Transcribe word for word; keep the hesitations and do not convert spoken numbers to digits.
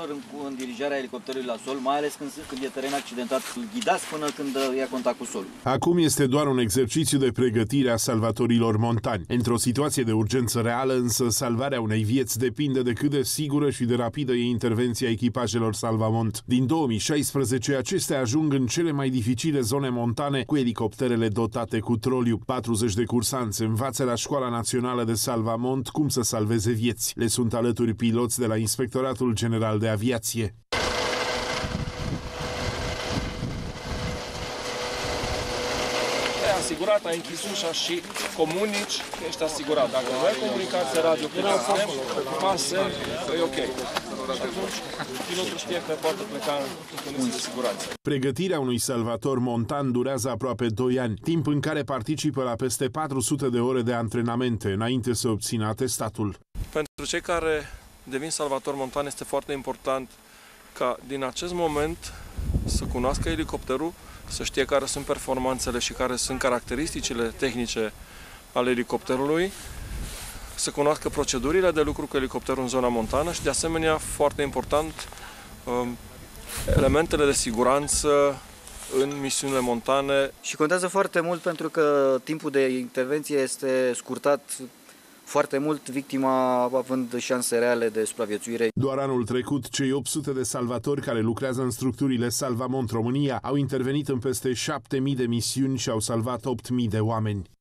tânăr în, în dirijarea elicopterului la sol, mai ales când, când e teren accidentat, îl ghidați până când ia contact cu solul. Acum este doar un exercițiu de pregătire a salvatorilor montani. Într-o situație de urgență reală, însă, salvarea unei vieți depinde de cât de sigură și de rapidă e intervenția echipajelor Salvamont. Din două mii șaisprezece, acestea ajung în cele mai dificile zone montane cu elicopterele dotate cu troliu. patruzeci de cursanți învață la Școala Națională de Salvamont cum să salveze vieți. Le sunt alături piloți de la Inspectoratul General de Aviație. Ai asigurat, ai închis ușa și comunici că ești asigurat. Dacă nu ai comunicație radio cu sistem, pasă, e ok. Și atunci pilotul știe că poate pleca în condiții de siguranță. Pregătirea unui salvator montan durează aproape doi ani, timp în care participă la peste patru sute de ore de antrenamente înainte să obțină atestatul. Pentru cei care devin salvator montan este foarte important ca din acest moment să cunoască elicopterul, să știe care sunt performanțele și care sunt caracteristicile tehnice ale elicopterului, să cunoască procedurile de lucru cu elicopterul în zona montană și, de asemenea, foarte important, elementele de siguranță în misiunile montane. Și contează foarte mult pentru că timpul de intervenție este scurtat foarte mult, victima având șanse reale de supraviețuire. Doar anul trecut, cei opt sute de salvatori care lucrează în structurile Salvamont România au intervenit în peste șapte mii de misiuni și au salvat opt mii de oameni.